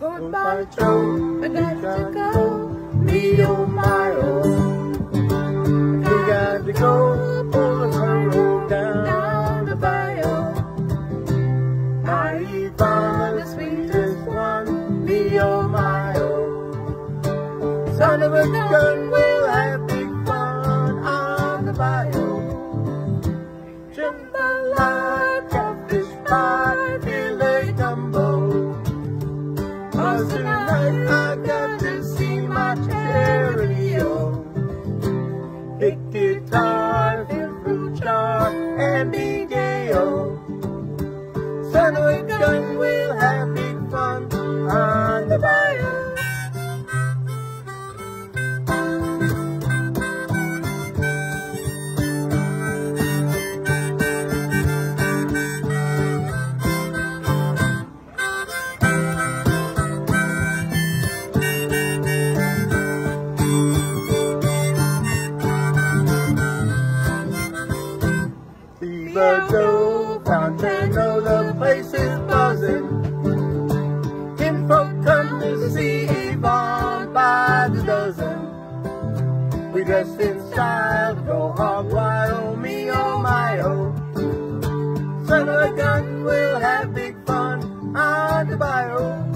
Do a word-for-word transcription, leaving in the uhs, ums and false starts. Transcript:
Goodbye, Joe, I got to go. Me, oh my, oh. We got to go pull the road down, down the bayou. I found the sweetest one. Me, oh my, oh. Son of a gun, we'll have big fun on the bayou. Jambalaya, catfish pie, filet gumbo. Cause tonight I got to see my cherry-o. Big guitar, and fruit jar, and big gay-o. Son of a gun, we'll have big fun on the bayou. Joe, Fontano, the place is buzzing. Kinfolk come to see Yvonne by the dozen. We dress in style to go hog wild, oh me, oh my, oh. Son of a gun, we'll have big fun on the bayou.